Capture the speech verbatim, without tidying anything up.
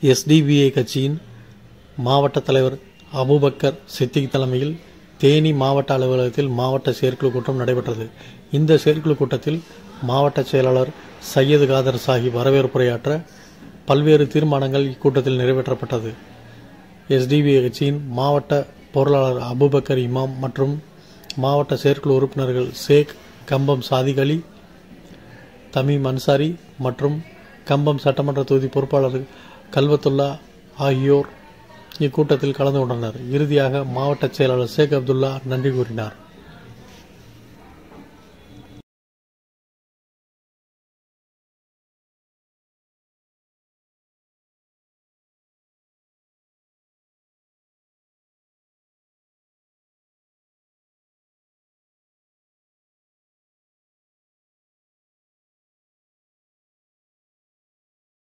SDPI கட்சியின் மாவட்ட தலைவர் அபுபக்கர் சித்திக் தலைமையில் தேனி மாவட்ட அலுவலகத்தில் மாவட்ட செயற்குழு கூட்டம் நடைபெற்றது. இந்த செயற்குழு கூட்டத்தில் மாவட்ட செயலாளர் சையது காதர் சாஹிப் வரவேற்புரையாற்ற பல்வேறு தீர்மானங்கள் இக்கூட்டத்தில் நிறைவேற்றப்பட்டது. எஸ்டிபிஐ கட்சியின் மாவட்ட பொருளாளர் அபுபக்கர் இமாம் மற்றும் மாவட்ட செயற்குழு உறுப்பினர்கள் ஷேக் கம்பம் சாதிக் அலி, தமீம் அன்சாரி மற்றும் கம்பம் சட்டமன்ற தொகுதி பொறுப்பாளர் கல்வத்துல்லா ஆகியோர் இக்கூட்டத்தில் கலந்து கொண்டனர். இறுதியாக மாவட்ட செயலாளர் ஷேக் அப்துல்லா நன்றி கூறினார்.